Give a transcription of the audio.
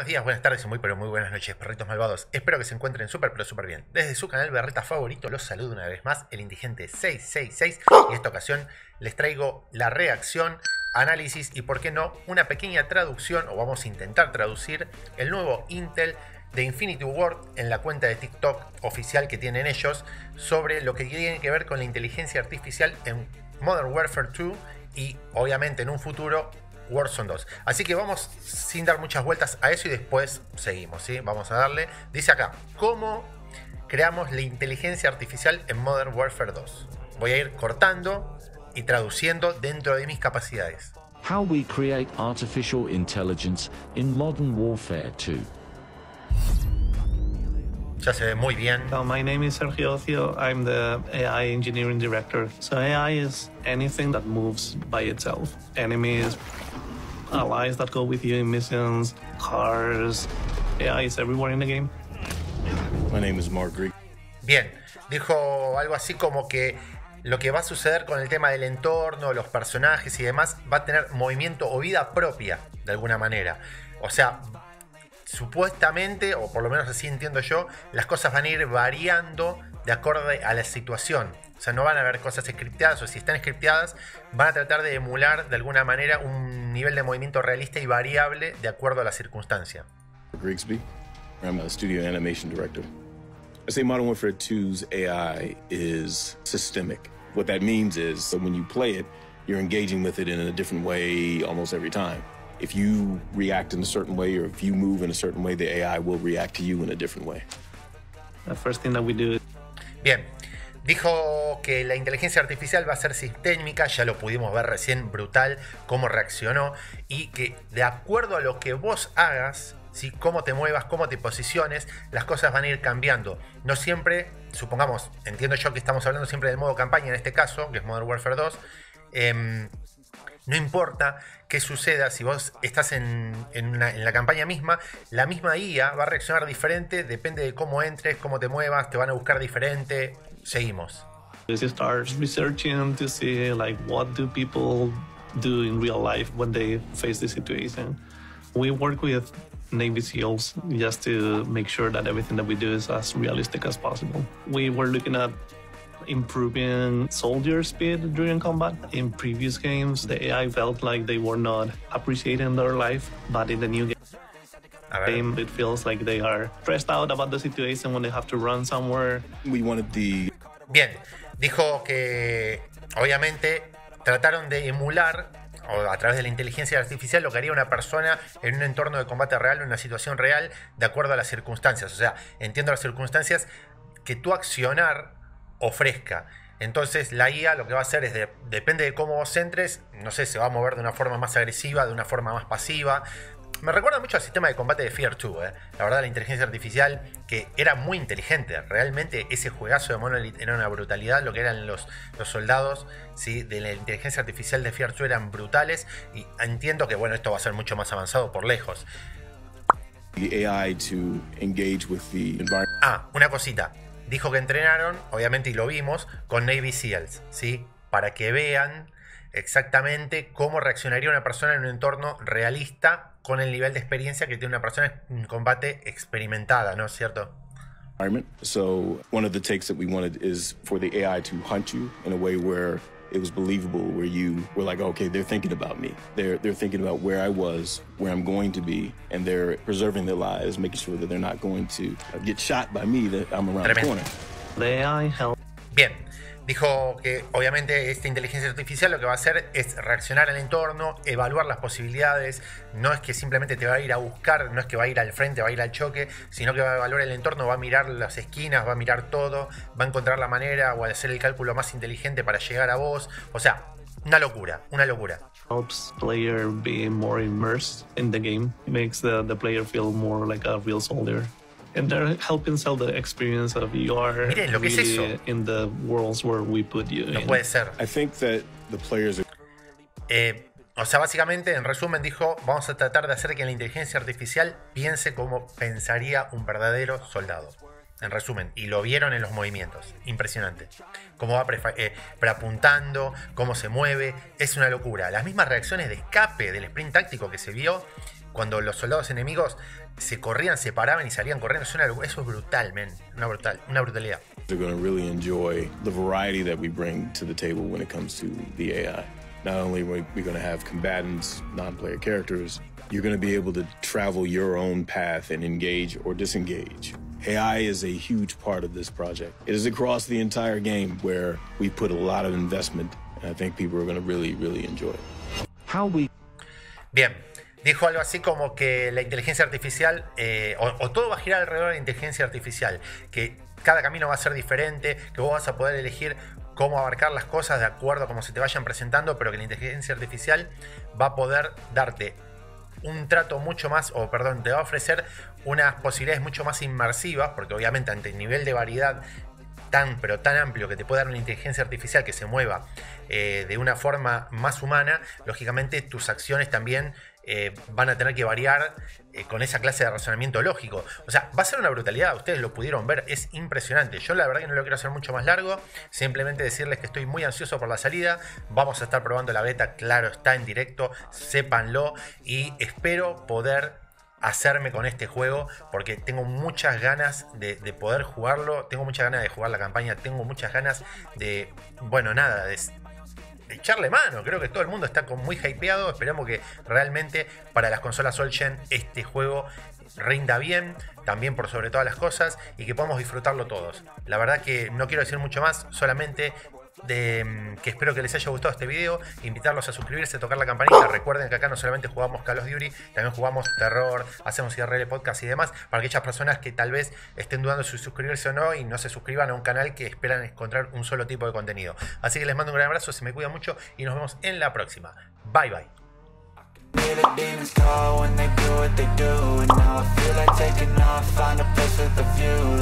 Buenos días, buenas tardes y muy pero muy buenas noches, perritos malvados. Espero que se encuentren súper pero súper bien. Desde su canal Berreta favorito los saludo una vez más, el Indigente 666. Y en esta ocasión les traigo la reacción, análisis y por qué no, una pequeña traducción, o vamos a intentar traducir, el nuevo Intel de Infinity Ward en la cuenta de TikTok oficial que tienen ellos, sobre lo que tiene que ver con la inteligencia artificial en Modern Warfare 2 y obviamente en un futuro Warzone 2. Así que vamos sin dar muchas vueltas a eso y después seguimos, ¿sí? Vamos a darle. Dice acá, ¿cómo creamos la inteligencia artificial en Modern Warfare 2? Voy a ir cortando y traduciendo dentro de mis capacidades. How we create artificial intelligence in Modern Warfare 2. Ya se ve muy bien. My name is Sergio Ocio. I'm the AI Engineering Director. So AI is anything that moves by itself. Enemies, allies that go with you in missions, cars. AI is everywhere in the game. My name is Mark Greek. Bien, dijo algo así como que lo que va a suceder con el tema del entorno, los personajes y demás, va a tener movimiento o vida propia, de alguna manera. O sea, supuestamente, o por lo menos así entiendo yo, las cosas van a ir variando de acorde a la situación. O sea, no van a haber cosas scripteadas, o si están scripteadas, van a tratar de emular de alguna manera un nivel de movimiento realista y variable de acuerdo a la circunstancia. Grigsby. I'm a studio animation director. I say Modern Warfare 2's AI is systemic. What that means is that when you play it, you're engaging with it in a different way almost every time. If you react in a certain way or if you move in a certain way, the AI will react to you in a different way. The first thing that we do. Bien, dijo que la inteligencia artificial va a ser sistémica, ya lo pudimos ver recién, brutal, cómo reaccionó, y que de acuerdo a lo que vos hagas, ¿sí? Cómo te muevas, cómo te posiciones, las cosas van a ir cambiando. No siempre, supongamos, entiendo yo que estamos hablando siempre del modo campaña en este caso, que es Modern Warfare 2, no importa qué suceda, si vos estás en la campaña misma, la misma IA va a reaccionar diferente, depende de cómo entres, cómo te muevas, te van a buscar diferente. Seguimos. We start researching to see like what do people do in real life when they face this situation. We work with Navy SEALs just to make sure that everything that we do is as realistic as possible. We were looking at improving soldier speed during combat. In previous games, the AI felt like they were not appreciating their life, but in the new game, it feels like they are stressed out about the situation when they have to run somewhere. We wanted the... Bien, dijo que obviamente trataron de emular o a través de la inteligencia artificial lo que haría una persona en un entorno de combate real, en una situación real, de acuerdo a las circunstancias. O sea, entiendo las circunstancias que tu accionar ofrezca. Entonces la IA lo que va a hacer es, depende de cómo vos entres, no sé, se va a mover de una forma más agresiva, de una forma más pasiva. Me recuerda mucho al sistema de combate de Fear 2, La verdad, la inteligencia artificial, que era muy inteligente. Realmente ese juegazo de Monolith era una brutalidad. Lo que eran los soldados, ¿sí? De la inteligencia artificial de Fear 2 eran brutales. Y entiendo que bueno, esto va a ser mucho más avanzado por lejos. The AI to engage with the environment. Ah, una cosita. Dijo que entrenaron, obviamente, y lo vimos, con Navy SEALs, ¿sí? Para que vean exactamente cómo reaccionaría una persona en un entorno realista con el nivel de experiencia que tiene una persona en combate experimentada, ¿no es cierto? So one of the takes that we wanted is for the AI to hunt you in a way where it was believable, where you were like, okay, they're thinking about me. They're thinking about where I was, where I'm going to be, and they're preserving their lives, making sure that they're not going to get shot by me, that I'm around the corner. The AI help. Bien, dijo que obviamente esta inteligencia artificial lo que va a hacer es reaccionar al entorno, evaluar las posibilidades. No es que simplemente te va a ir a buscar, no es que va a ir al frente, va a ir al choque, sino que va a evaluar el entorno, va a mirar las esquinas, va a mirar todo, va a encontrar la manera o a hacer el cálculo más inteligente para llegar a vos. O sea, una locura, una locura. Helps player be more immersed in the game. It makes the player feel more like a real soldier. And they're helping sell the experience of you are Miren, lo que really es eso. In the worlds where we put you No in. puede ser. I think that the players are... O sea, básicamente, en resumen, dijo, vamos a tratar de hacer que la inteligencia artificial piense como pensaría un verdadero soldado. En resumen, y lo vieron en los movimientos. Impresionante. Cómo va preapuntando, cómo se mueve. Es una locura. Las mismas reacciones de escape del sprint táctico que se vio cuando los soldados enemigos se corrían, se paraban y salían corriendo. Eso es brutal, man. Una brutalidad. They're going to really enjoy the variety that we bring to the table when it comes to the AI. Not only are we going to have combatants, non-player characters, you're going to be able to travel your own path and engage or disengage. AI is a huge part of this project. It is across the entire game where we put a lot of investment, and I think people are going to really, really enjoy it. Bien, dijo algo así como que la inteligencia artificial, o todo va a girar alrededor de la inteligencia artificial, que cada camino va a ser diferente, que vos vas a poder elegir cómo abarcar las cosas de acuerdo a cómo se te vayan presentando, pero que la inteligencia artificial va a poder darte un trato mucho más, te va a ofrecer unas posibilidades mucho más inmersivas, porque obviamente ante el nivel de variedad pero tan amplio que te puede dar una inteligencia artificial que se mueva de una forma más humana, lógicamente tus acciones también van a tener que variar con esa clase de razonamiento lógico. O sea, va a ser una brutalidad, ustedes lo pudieron ver, es impresionante. Yo la verdad que no lo quiero hacer mucho más largo, simplemente decirles que estoy muy ansioso por la salida. Vamos a estar probando la beta, claro, está en directo, sépanlo, y espero poder hacerme con este juego porque tengo muchas ganas de poder jugarlo, tengo muchas ganas de jugar la campaña, tengo muchas ganas de, de echarle mano. Creo que todo el mundo está muy hypeado. Esperamos que realmente para las consolas Old Gen este juego rinda bien, también por sobre todas las cosas, y que podamos disfrutarlo todos. La verdad que no quiero decir mucho más, solamente que espero que les haya gustado este video, invitarlos a suscribirse, tocar la campanita. Recuerden que acá no solamente jugamos Call of Duty, también jugamos terror, hacemos IRL podcast y demás, para aquellas personas que tal vez estén dudando si suscribirse o no y no se suscriban a un canal que esperan encontrar un solo tipo de contenido. Así que les mando un gran abrazo, se me cuidan mucho y nos vemos en la próxima. Bye bye. Hear the demons call when they do what they do, and now I feel like taking off, find a place with a view.